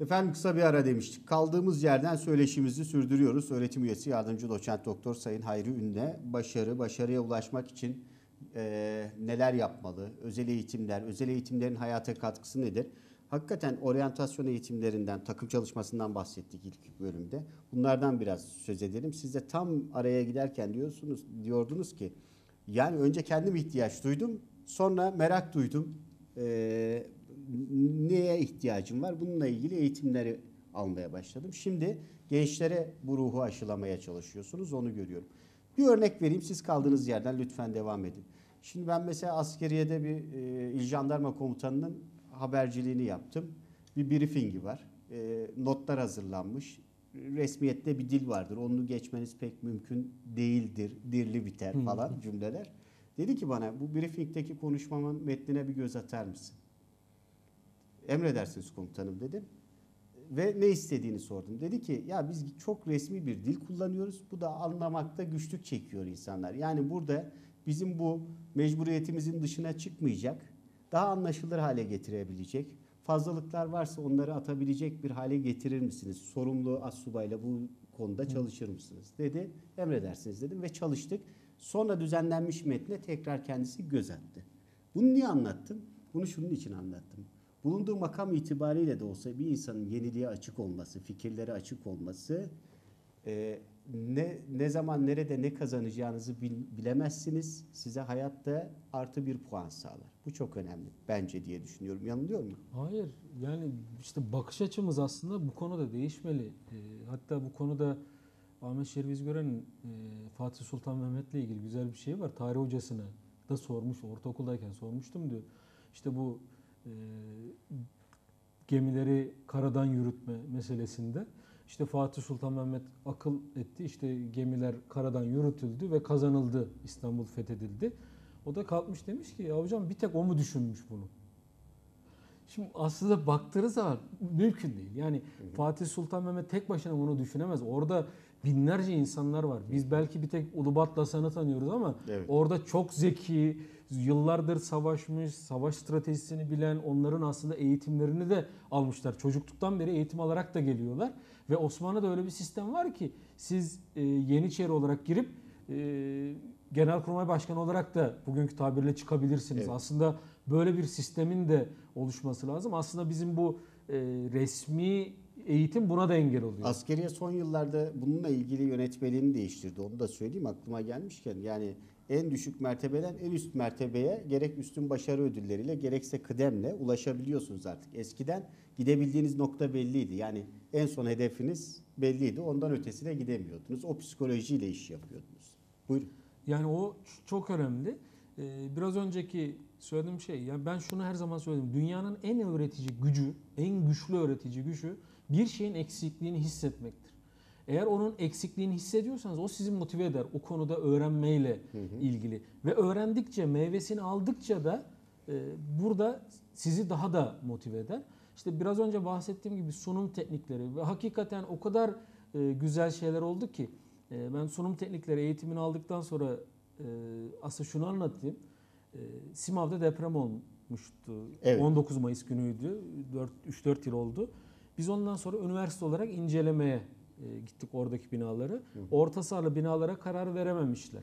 Efendim kısa bir ara demiştik. Kaldığımız yerden söyleşimizi sürdürüyoruz. Öğretim üyesi yardımcı doçent doktor Sayın Hayri Ünle başarıya ulaşmak için neler yapmalı? Özel eğitimler, özel eğitimlerin hayata katkısı nedir? Hakikaten oryantasyon eğitimlerinden, takım çalışmasından bahsettik ilk bölümde. Bunlardan biraz söz edelim. Siz de tam araya giderken diyordunuz ki yani önce kendim ihtiyaç duydum, sonra merak duydum. Neye ihtiyacım var? Bununla ilgili eğitimleri almaya başladım. Şimdi gençlere bu ruhu aşılamaya çalışıyorsunuz. Onu görüyorum. Bir örnek vereyim. Siz kaldığınız yerden lütfen devam edin. Şimdi ben mesela askeriyede bir İl Jandarma Komutanı'nın haberciliğini yaptım. Bir briefingi var. Notlar hazırlanmış. Resmiyette bir dil vardır. Onu geçmeniz pek mümkün değildir. Dirli biter falan cümleler. Dedi ki bana bu briefingdeki konuşmamın metnine bir göz atar mısın? Emredersiniz komutanım dedim. Ve ne istediğini sordum. Dedi ki ya biz çok resmi bir dil kullanıyoruz. Bu da anlamakta güçlük çekiyor insanlar. Yani burada bizim bu mecburiyetimizin dışına çıkmayacak, daha anlaşılır hale getirebilecek, fazlalıklar varsa onları atabilecek bir hale getirir misiniz? Sorumlu astsubayla bu konuda çalışır mısınız? Dedi. Emredersiniz dedim ve çalıştık. Sonra düzenlenmiş metne tekrar kendisi göz attı. Bunu niye anlattım? Bunu şunun için anlattım. Bulunduğu makam itibariyle de olsa bir insanın yeniliğe açık olması, fikirlere açık olması, ne zaman nerede ne kazanacağınızı bilemezsiniz. Size hayatta artı bir puan sağlar. Bu çok önemli bence diye düşünüyorum. Yanılıyor muyum? Hayır. Yani işte bakış açımız aslında bu konuda değişmeli. Hatta bu konuda Ahmet Şerif İzgören'in Fatih Sultan Mehmet'le ilgili güzel bir şey var. Tarih hocasına da sormuş, ortaokuldayken sormuştum diyor. İşte bu gemileri karadan yürütme meselesinde işte Fatih Sultan Mehmet akıl etti. İşte gemiler karadan yürütüldü ve kazanıldı. İstanbul fethedildi. O da kalkmış demiş ki ya hocam bir tek o mu düşünmüş bunu? Şimdi aslında baktığınız zaman mümkün değil. Yani Fatih Sultan Mehmet tek başına bunu düşünemez. Orada binlerce insanlar var. Biz belki bir tek Ulubatlı Hasan'ı tanıyoruz ama evet, orada çok zeki, yıllardır savaşmış, savaş stratejisini bilen, onların aslında eğitimlerini de almışlar. Çocukluktan beri eğitim alarak da geliyorlar. Ve Osmanlı'da öyle bir sistem var ki siz Yeniçeri olarak girip Genelkurmay Başkanı olarak da bugünkü tabirle çıkabilirsiniz. evet. Aslında böyle bir sistemin de oluşması lazım. Aslında bizim bu resmi eğitim buna da engel oluyor. Askeriye son yıllarda bununla ilgili yönetmeliğini değiştirdi. Onu da söyleyeyim aklıma gelmişken. Yani en düşük mertebeden en üst mertebeye gerek üstün başarı ödülleriyle gerekse kıdemle ulaşabiliyorsunuz artık. Eskiden gidebildiğiniz nokta belliydi. Yani en son hedefiniz belliydi. Ondan ötesine gidemiyordunuz. O psikolojiyle iş yapıyordunuz. Buyurun. Yani o çok önemli. Biraz önceki söylediğim şey, yani ben şunu her zaman söyledim. Dünyanın en öğretici gücü, en güçlü öğretici gücü bir şeyin eksikliğini hissetmektir. Eğer onun eksikliğini hissediyorsanız o sizi motive eder. O konuda öğrenmeyle ilgili. Ve öğrendikçe, meyvesini aldıkça da burada sizi daha da motive eder. İşte biraz önce bahsettiğim gibi sunum teknikleri ve hakikaten o kadar güzel şeyler oldu ki ben sunum teknikleri eğitimini aldıktan sonra aslında şunu anlatayım. Simav'da deprem olmuştu. Evet. 19 Mayıs günüydü. 3-4 yıl oldu. Biz ondan sonra üniversite olarak incelemeye gittik oradaki binaları. Orta hasarlı binalara karar verememişler.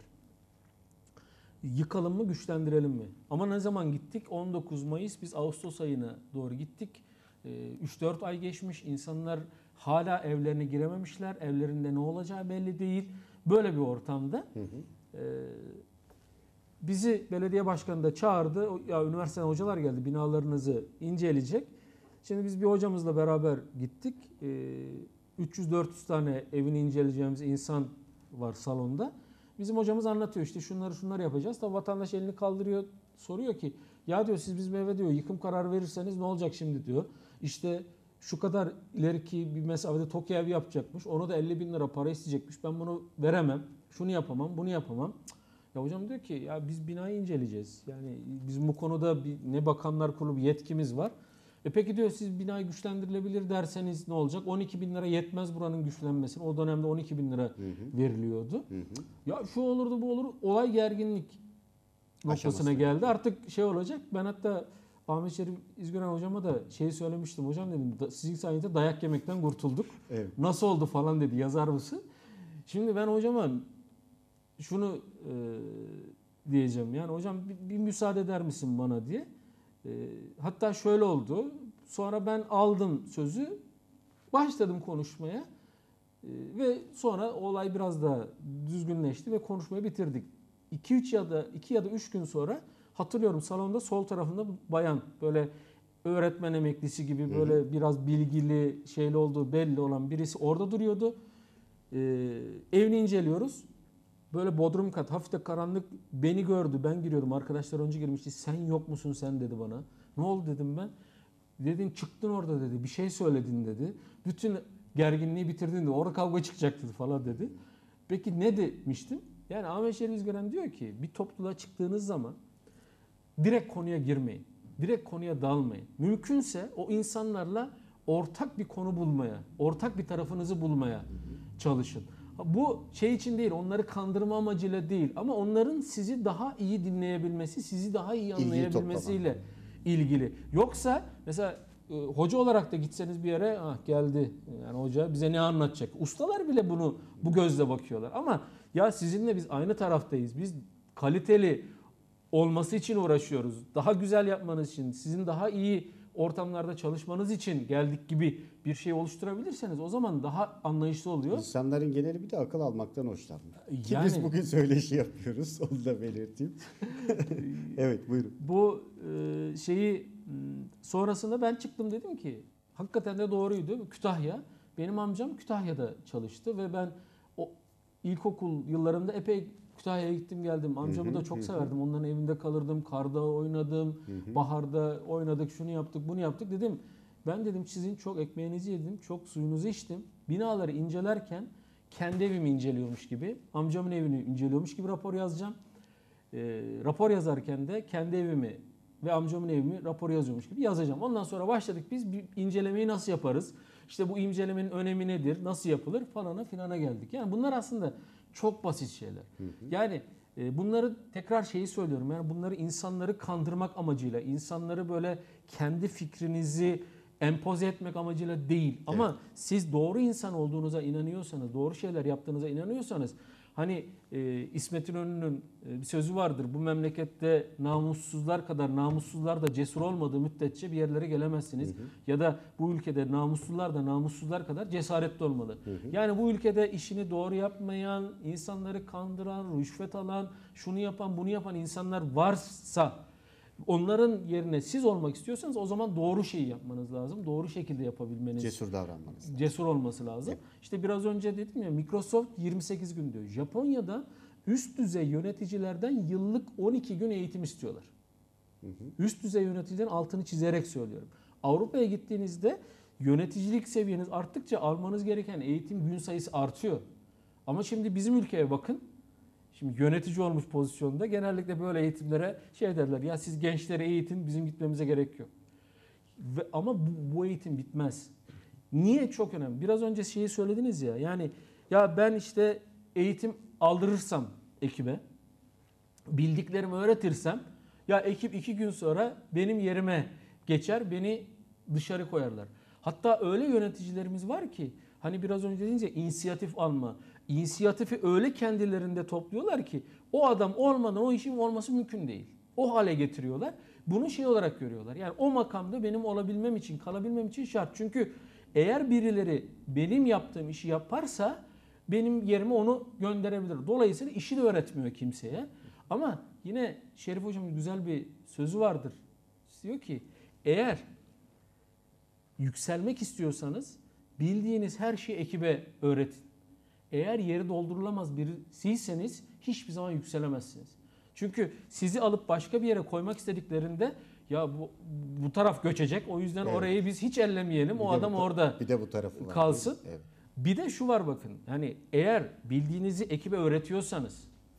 Yıkalım mı, güçlendirelim mi? Ama ne zaman gittik? 19 Mayıs, biz Ağustos ayına doğru gittik. 3-4 ay geçmiş. İnsanlar hala evlerine girememişler. Evlerinde ne olacağı belli değil. Böyle bir ortamda bizi belediye başkanı da çağırdı. Ya üniversiteden hocalar geldi, binalarınızı inceleyecek. Şimdi biz bir hocamızla beraber gittik. 300-400 tane evini inceleyeceğimiz insan var salonda. Bizim hocamız anlatıyor işte şunları yapacağız. Tabi vatandaş elini kaldırıyor, soruyor ki ya diyor siz bizim eve diyor yıkım kararı verirseniz ne olacak şimdi diyor. İşte şu kadar ileriki bir mesafede TOKİ ev yapacakmış. Onu da 50 bin lira para isteyecekmiş. Ben bunu veremem. Şunu yapamam, bunu yapamam. Ya hocam diyor ki ya biz binayı inceleyeceğiz. Yani bizim bu konuda ne bakanlar kurulu bir yetkimiz var. Peki diyor siz binayı güçlendirilebilir derseniz ne olacak? 12 bin lira yetmez buranın güçlenmesine. O dönemde 12 bin lira veriliyordu. Ya şu olurdu bu olur. Olay gerginlik noktasına geldi. Artık şey olacak. Ben hatta Ahmet Şerif İzgören hocama da şeyi söylemiştim. Hocam dedim sizin sayenizde dayak yemekten kurtulduk. Evet. Nasıl oldu falan dedi, yazar mısın? Şimdi ben hocama şunu diyeceğim. Yani hocam bir müsaade eder misin bana diye. Hatta şöyle oldu. Sonra ben aldım sözü. Başladım konuşmaya. Ve sonra olay biraz daha düzgünleşti ve konuşmayı bitirdik. 2 ya da 3 gün sonra hatırlıyorum, salonda sol tarafında bayan, böyle öğretmen emeklisi gibi, böyle biraz bilgili şeyli olduğu belli olan birisi orada duruyordu. Evini inceliyoruz. Böyle bodrum kat, hafif de karanlık, beni gördü. Ben giriyorum. Arkadaşlar önce girmişti. Sen yok musun sen dedi bana. Ne oldu dedim ben. Dedin çıktın orada dedi. Bir şey söyledin dedi. Bütün gerginliği bitirdin dedi. Orada kavga çıkacaktı falan dedi. Peki ne demiştim? Yani Ahmet Şerif İzgören diyor ki bir topluluğa çıktığınız zaman direkt konuya girmeyin. Direkt konuya dalmayın. Mümkünse o insanlarla ortak bir konu bulmaya, ortak bir tarafınızı bulmaya çalışın. Bu şey için değil, onları kandırma amacıyla değil, ama onların sizi daha iyi dinleyebilmesi, sizi daha iyi anlayabilmesiyle ilgili. Yoksa mesela hoca olarak da gitseniz bir yere, geldi yani hoca bize ne anlatacak? Ustalar bile bu gözle bakıyorlar. Ama ya sizinle biz aynı taraftayız. Biz kaliteli olması için uğraşıyoruz. Daha güzel yapmanız için, sizin daha iyi ortamlarda çalışmanız için geldik gibi bir şey oluşturabilirseniz o zaman daha anlayışlı oluyor. İnsanların geneli bir de akıl almaktan hoşlanmıyor. Ki Yani, biz bugün söyleşi yapıyoruz. Onu da belirteyim. Evet, buyurun. Bu şeyi sonrasında ben çıktım, dedim ki hakikaten de doğruydu. Kütahya. Benim amcam Kütahya'da çalıştı ve ben o ilkokul yıllarımda epey Kütahya'ya gittim geldim. Amcamı da çok severdim. Onların evinde kalırdım. Karda oynadım. Baharda oynadık. Şunu yaptık, bunu yaptık. Dedim ben dedim sizin çok ekmeğinizi yedim. Çok suyunuzu içtim. Binaları incelerken kendi evimi inceliyormuş gibi, amcamın evini inceliyormuş gibi rapor yazacağım. Rapor yazarken de kendi evimi ve amcamın evimi rapor yazıyormuş gibi yazacağım. Ondan sonra başladık biz, bir incelemeyi nasıl yaparız? İşte bu incelemenin önemi nedir? Nasıl yapılır? Falana filana geldik. Yani bunlar aslında çok basit şeyler. Yani bunları tekrar şeyi söylüyorum. Yani bunları insanları kandırmak amacıyla, insanları böyle kendi fikrinizi empoze etmek amacıyla değil. Ama siz doğru insan olduğunuza inanıyorsanız, doğru şeyler yaptığınıza inanıyorsanız, hani İsmet İnönü'nün bir sözü vardır. Bu memlekette namussuzlar kadar namussuzlar da cesur olmadığı müddetçe bir yerlere gelemezsiniz. Ya da bu ülkede namussuzlar da namussuzlar kadar cesaretli olmalı. Yani bu ülkede işini doğru yapmayan, insanları kandıran, rüşvet alan, şunu yapan, bunu yapan insanlar varsa, onların yerine siz olmak istiyorsanız o zaman doğru şeyi yapmanız lazım. Doğru şekilde yapabilmeniz. Cesur davranmanız lazım. Cesur olması lazım. Evet. İşte biraz önce dedim ya, Microsoft 28 gün diyor. Japonya'da üst düzey yöneticilerden yıllık 12 gün eğitim istiyorlar. Üst düzey yöneticilerin altını çizerek söylüyorum. Avrupa'ya gittiğinizde yöneticilik seviyeniz arttıkça almanız gereken eğitim gün sayısı artıyor. Ama şimdi bizim ülkeye bakın. Şimdi yönetici olmuş pozisyonda genellikle böyle eğitimlere şey derler. Ya siz gençleri eğitin, bizim gitmemize gerek yok. Ama bu eğitim bitmez. Niye? Çok önemli. Biraz önce şeyi söylediniz ya. Yani ya ben işte eğitim aldırırsam ekibe, bildiklerimi öğretirsem, ya ekip 2 gün sonra benim yerime geçer, beni dışarı koyarlar. Hatta öyle yöneticilerimiz var ki, hani biraz önce dediniz ya, inisiyatif alma. İnisiyatifi öyle kendilerinde topluyorlar ki o adam olmadan o işin olması mümkün değil. O hale getiriyorlar. Bunu şey olarak görüyorlar. Yani o makamda benim olabilmem için, kalabilmem için şart. Çünkü eğer birileri benim yaptığım işi yaparsa benim yerime onu gönderebilir. Dolayısıyla işi de öğretmiyor kimseye. Ama yine Şerif Hocam'ın güzel bir sözü vardır. Diyor ki eğer yükselmek istiyorsanız bildiğiniz her şeyi ekibe öğretin. Eğer yeri doldurulamaz birisiyseniz hiçbir zaman yükselemezsiniz. Çünkü sizi alıp başka bir yere koymak istediklerinde ya bu taraf göçecek, o yüzden orayı biz hiç ellemeyelim, o adam orada bir de bu tarafı var, kalsın. Evet. Bir de şu var bakın, yani eğer bildiğinizi ekibe öğretiyorsanız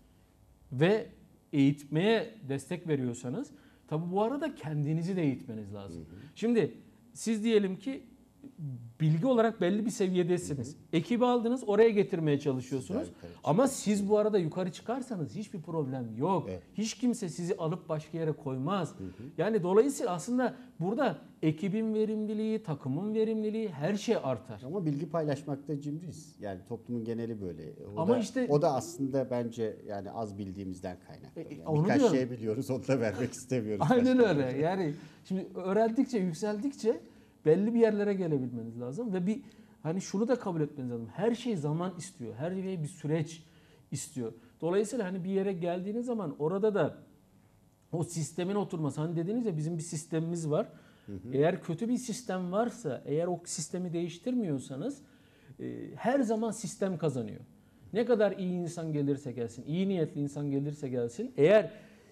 ve eğitmeye destek veriyorsanız, tabi bu arada kendinizi de eğitmeniz lazım. Şimdi siz diyelim ki bilgi olarak belli bir seviyedesiniz. Ekibi aldınız, oraya getirmeye çalışıyorsunuz. Ama siz bu arada yukarı çıkarsanız hiçbir problem yok. Evet. Hiç kimse sizi alıp başka yere koymaz. Yani dolayısıyla aslında burada ekibin verimliliği, takımın verimliliği, her şey artar. Ama bilgi paylaşmakta cimriyiz. Yani toplumun geneli böyle. Ama işte- o da aslında bence yani az bildiğimizden kaynaklı. Yani onu birkaç diyorum. şey biliyoruz, onu da vermek istemiyoruz. Aynen başka. öyle. Yani şimdi öğrendikçe, yükseldikçe belli bir yerlere gelebilmeniz lazım ve bir hani şunu da kabul etmeniz lazım. Her şey zaman istiyor. Her şey bir süreç istiyor. Dolayısıyla hani bir yere geldiğiniz zaman orada da o sistemin oturması. Hani dediniz ya, bizim bir sistemimiz var. Eğer kötü bir sistem varsa, eğer o sistemi değiştirmiyorsanız her zaman sistem kazanıyor. Ne kadar iyi insan gelirse gelsin, iyi niyetli insan gelirse gelsin, eğer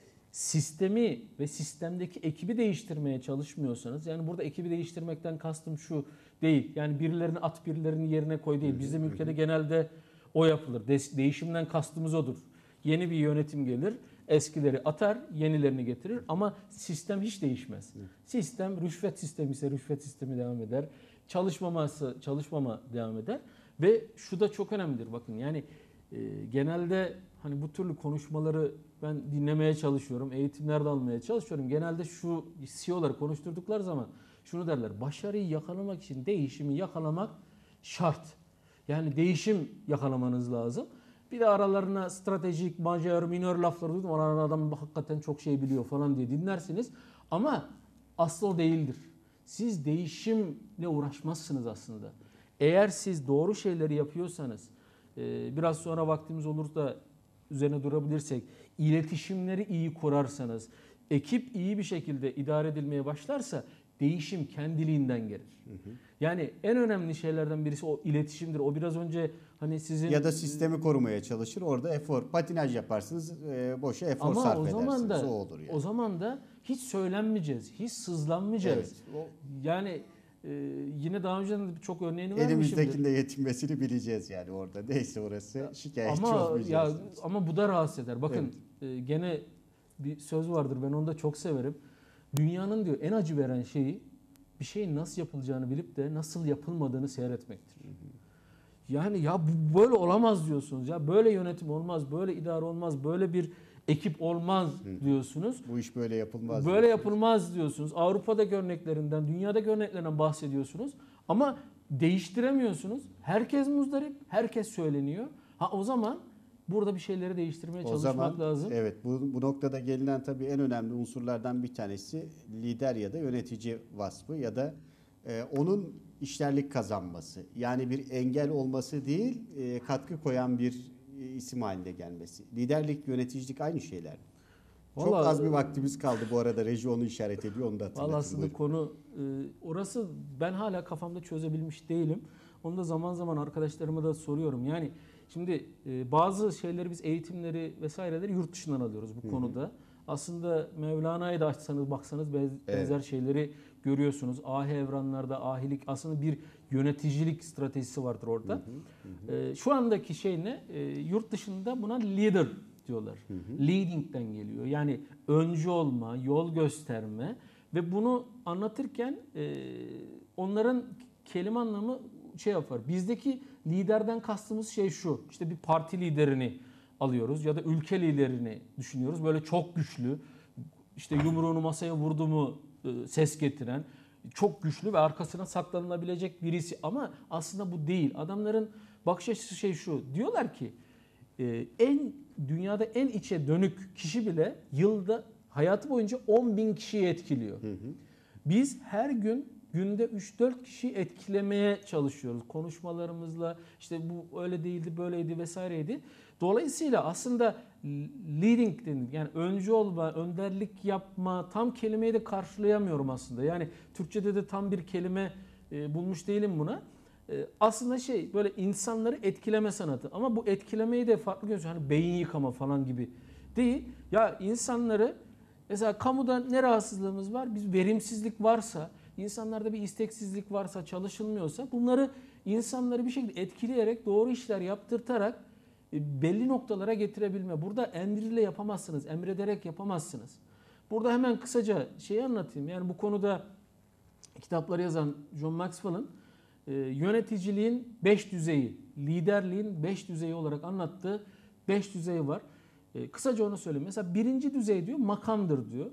sistemi ve sistemdeki ekibi değiştirmeye çalışmıyorsanız, yani burada ekibi değiştirmekten kastım şu değil. Yani birilerini at, birilerini yerine koy değil. Bizim ülkede genelde o yapılır. Değişimden kastımız odur. Yeni bir yönetim gelir, eskileri atar, yenilerini getirir ama sistem hiç değişmez. Sistem rüşvet sistemi ise rüşvet sistemi devam eder. Çalışmaması çalışmama devam eder ve şu da çok önemlidir. Bakın yani genelde hani bu türlü konuşmaları ben dinlemeye çalışıyorum, eğitimlerde almaya çalışıyorum. Genelde şu CEO'ları konuşturdukları zaman şunu derler: başarıyı yakalamak için değişimi yakalamak şart. Yani değişim yakalamanız lazım. Bir de aralarına stratejik, majör, minör lafları duydum. Oranın adam hakikaten çok şey biliyor falan diye dinlersiniz. Ama asıl o değildir. Siz değişimle uğraşmazsınız aslında. Eğer siz doğru şeyleri yapıyorsanız, biraz sonra vaktimiz olur da üzerine durabilirsek, iletişimleri iyi kurarsanız, ekip iyi bir şekilde idare edilmeye başlarsa değişim kendiliğinden gelir. Yani en önemli şeylerden birisi o iletişimdir. O biraz önce hani sizin... Ya da sistemi korumaya çalışır. Orada patinaj yaparsınız. Boşa efor sarf o edersiniz. zaman da O olur yani. o zaman da hiç söylenmeyeceğiz, hiç sızlanmayacağız. Evet, Yani yine daha önce de çok örneğini vermişimdir. elimizdekinde yetinmesini bileceğiz yani orada. Neyse orası şikayetçi olmayacağız. Ama bu da rahatsız eder. Bakın gene bir söz vardır, ben onu da çok severim. Dünyanın diyor en acı veren şeyi bir şeyin nasıl yapılacağını bilip de nasıl yapılmadığını seyretmektir. Yani ya bu böyle olamaz diyorsunuz. Ya böyle yönetim olmaz, böyle idare olmaz, böyle bir ekip olmaz diyorsunuz. Bu iş böyle yapılmaz. Böyle yapılmaz diyorsunuz. Avrupa'daki örneklerinden, dünyadaki örneklerinden bahsediyorsunuz. Ama değiştiremiyorsunuz. Herkes muzdarip, herkes söyleniyor. O zaman burada bir şeyleri değiştirmeye çalışmak lazım. Evet, bu noktada gelinen tabii en önemli unsurlardan bir tanesi lider ya da yönetici vasfı ya da onun işlerlik kazanması. Yani bir engel olması değil, katkı koyan bir isim haline gelmesi. Liderlik, yöneticilik aynı şeyler. Çok Vallahi, az bir vaktimiz kaldı bu arada. Reji onu işaret ediyor, onu da hatırlatın. Vallahi aslında konu orası, ben hala kafamda çözebilmiş değilim. Onu da zaman zaman arkadaşlarıma da soruyorum. Yani şimdi bazı şeyleri, biz eğitimleri vesaireleri yurt dışından alıyoruz bu konuda. Aslında Mevlana'ya da açsanız baksanız benzer şeyleri görüyorsunuz. Ahi evranlarda ahilik, aslında bir yöneticilik stratejisi vardır orada. Şu andaki şey ne? Yurt dışında buna leader diyorlar. Leading'den geliyor. Yani öncü olma, yol gösterme ve bunu anlatırken onların kelime anlamı şey yapar. Bizdeki liderden kastımız şey şu: İşte bir parti liderini alıyoruz ya da ülke liderini düşünüyoruz. Böyle çok güçlü, işte yumruğunu masaya vurdu mu ses getiren, çok güçlü ve arkasına saklanılabilecek birisi. Ama aslında bu değil. Adamların bakış açısı şey şu: diyorlar ki dünyada en içe dönük kişi bile yılda, hayatı boyunca 10.000 kişiyi etkiliyor. Biz her günde 3-4 kişi etkilemeye çalışıyoruz. Konuşmalarımızla, işte bu öyle değildi, böyleydi vesaireydi. Dolayısıyla aslında leading, yani öncü olma, önderlik yapma, tam kelimeyi de karşılayamıyorum aslında. Yani Türkçe'de de tam bir kelime bulmuş değilim buna. Aslında böyle insanları etkileme sanatı. Ama bu etkilemeyi de farklı görüyoruz. Hani beyin yıkama falan gibi değil. Ya insanları, mesela kamuda ne rahatsızlığımız var? Biz verimsizlik varsa, insanlarda bir isteksizlik varsa, çalışılmıyorsa, bunları, insanları bir şekilde etkileyerek, doğru işler yaptırtarak belli noktalara getirebilme. Burada emriyle yapamazsınız, emrederek yapamazsınız. Burada hemen kısaca şeyi anlatayım. Yani bu konuda kitapları yazan John Maxwell'ın yöneticiliğin 5 düzeyi, liderliğin 5 düzeyi olarak anlattığı 5 düzeyi var. Kısaca onu söyleyeyim. Mesela birinci düzey diyor makamdır diyor.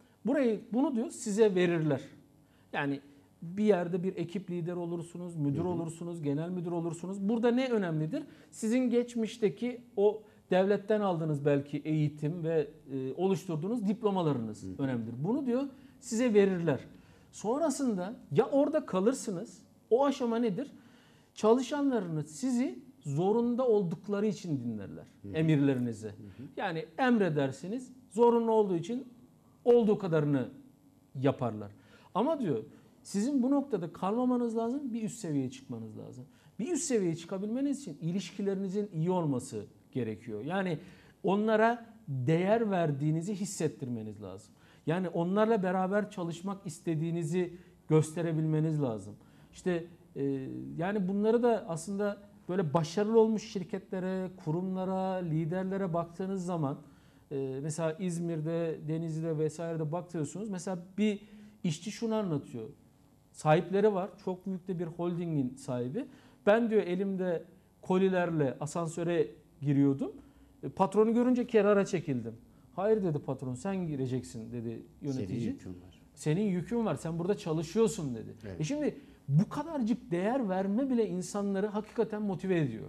Bunu diyor size verirler. Yani bir yerde bir ekip lideri olursunuz, müdür olursunuz, genel müdür olursunuz. Burada ne önemlidir? Sizin geçmişteki o devletten aldığınız belki eğitim ve oluşturduğunuz diplomalarınız önemlidir. Bunu diyor size verirler. Sonrasında ya orada kalırsınız. O aşama nedir? Çalışanlarınız sizi zorunda oldukları için dinlerler. Emirlerinizi. Yani emredersiniz. Zorunlu olduğu için olduğu kadarını yaparlar. Ama diyor sizin bu noktada kalmamanız lazım. Bir üst seviyeye çıkmanız lazım. Bir üst seviyeye çıkabilmeniz için ilişkilerinizin iyi olması gerekiyor. Yani onlara değer verdiğinizi hissettirmeniz lazım. Yani onlarla beraber çalışmak istediğinizi gösterebilmeniz lazım. İşte yani bunları da aslında böyle başarılı olmuş şirketlere, kurumlara, liderlere baktığınız zaman mesela İzmir'de, Denizli'de vesairede bakıyorsunuz. Mesela bir işçi şunu anlatıyor. Sahipleri var. Çok büyük de bir holdingin sahibi. Ben diyor elimde kolilerle asansöre giriyordum. Patronu görünce kenara çekildim. Hayır dedi patron sen gireceksin dedi yönetici. Senin yükün var. Senin yükün var. Sen burada çalışıyorsun dedi. Evet. Şimdi bu kadarcık değer verme bile insanları hakikaten motive ediyor.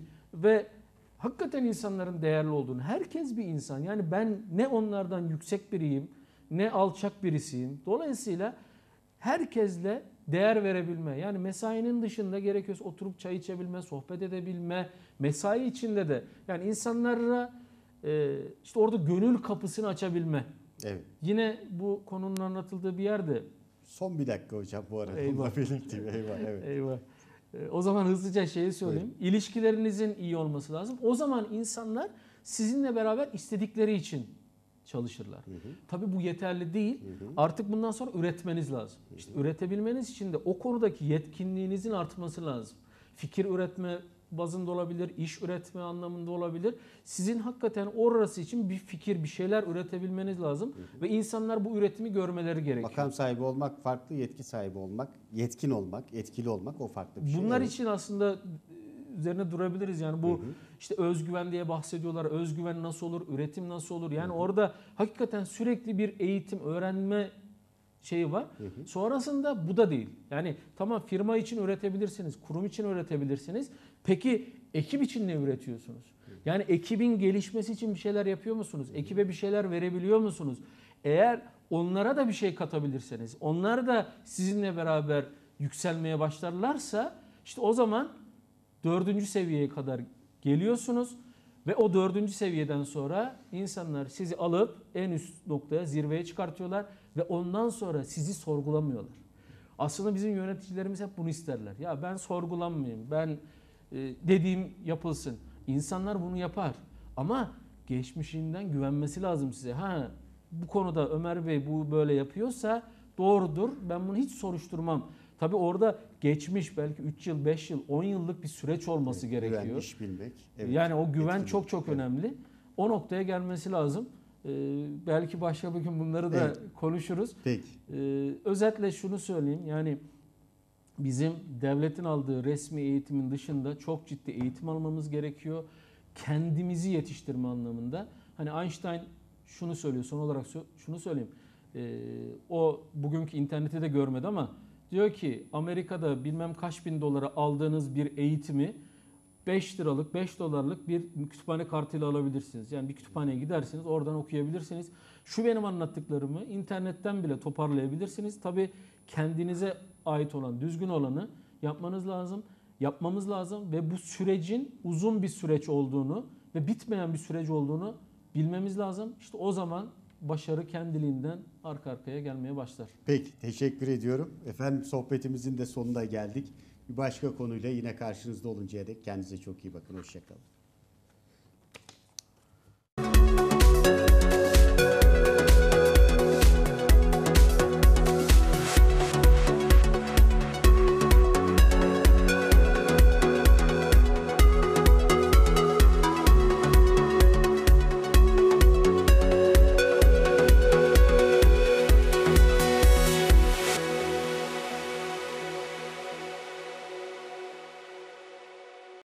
Ve hakikaten insanların değerli olduğunu, herkes bir insan. Yani ben ne onlardan yüksek biriyim, ne alçak birisiyim. Dolayısıyla herkesle değer verebilme. Yani mesainin dışında gerekiyorsa oturup çay içebilme, sohbet edebilme. Mesai içinde de yani insanlara işte orada gönül kapısını açabilme. Evet. Yine bu konunun anlatıldığı bir yerde. Son bir dakika hocam bu arada. Eyvah. Onu da belirteyim. Eyvah. Evet. Eyvah. O zaman hızlıca şeyi söyleyeyim. İlişkilerinizin iyi olması lazım. O zaman insanlar sizinle beraber istedikleri için çalışırlar. Tabii bu yeterli değil. Artık bundan sonra üretmeniz lazım. İşte üretebilmeniz için de o konudaki yetkinliğinizin artması lazım. Fikir üretme bazında olabilir, iş üretme anlamında olabilir. Sizin hakikaten orası için bir fikir, bir şeyler üretebilmeniz lazım. Ve insanlar bu üretimi görmeleri gerekiyor. Makam sahibi olmak farklı, yetki sahibi olmak, yetkin olmak, etkili olmak o farklı bir şey. Bunlar Evet. için aslında üzerine durabiliriz. Yani bu işte özgüven diye bahsediyorlar. Özgüven nasıl olur? Üretim nasıl olur? Yani orada hakikaten sürekli bir eğitim, öğrenme şeyi var. Sonrasında bu da değil. Yani tamam firma için üretebilirsiniz, kurum için üretebilirsiniz. Peki ekip için ne üretiyorsunuz? Yani ekibin gelişmesi için bir şeyler yapıyor musunuz? Ekibe bir şeyler verebiliyor musunuz? Eğer onlara da bir şey katabilirseniz, onlar da sizinle beraber yükselmeye başlarlarsa işte o zaman 4. seviyeye kadar geliyorsunuz ve o 4. seviyeden sonra insanlar sizi alıp en üst noktaya, zirveye çıkartıyorlar ve ondan sonra sizi sorgulamıyorlar. Aslında bizim yöneticilerimiz hep bunu isterler. Ya ben sorgulanmayayım, ben dediğim yapılsın. İnsanlar bunu yapar ama geçmişinden güvenmesi lazım size. Ha bu konuda Ömer Bey bu böyle yapıyorsa doğrudur. Ben bunu hiç soruşturmam. Tabii orada geçmiş belki 3 yıl, 5 yıl, 10 yıllık bir süreç olması gerekiyor. Güven, iş bilmek. Evet. Yani o güven Etkinlik. çok çok önemli. O noktaya gelmesi lazım. Belki başka bir gün bunları da konuşuruz. Peki. Özetle şunu söyleyeyim. Yani bizim devletin aldığı resmi eğitimin dışında çok ciddi eğitim almamız gerekiyor. Kendimizi yetiştirme anlamında. Hani Einstein şunu söylüyor, son olarak şunu söyleyeyim. O bugünkü interneti de görmedi ama diyor ki Amerika'da bilmem kaç bin dolara aldığınız bir eğitimi 5 liralık, 5 dolarlık bir kütüphane kartıyla alabilirsiniz. Yani bir kütüphaneye gidersiniz, oradan okuyabilirsiniz. Şu benim anlattıklarımı internetten bile toparlayabilirsiniz. Tabii kendinize ait olan, düzgün olanı yapmanız lazım, yapmamız lazım ve bu sürecin uzun bir süreç olduğunu ve bitmeyen bir süreç olduğunu bilmemiz lazım. İşte o zaman başarı kendiliğinden arka arkaya gelmeye başlar. Peki, teşekkür ediyorum. Efendim sohbetimizin de sonuna geldik. Bir başka konuyla yine karşınızda oluncaya dek kendinize çok iyi bakın. Hoşça kalın.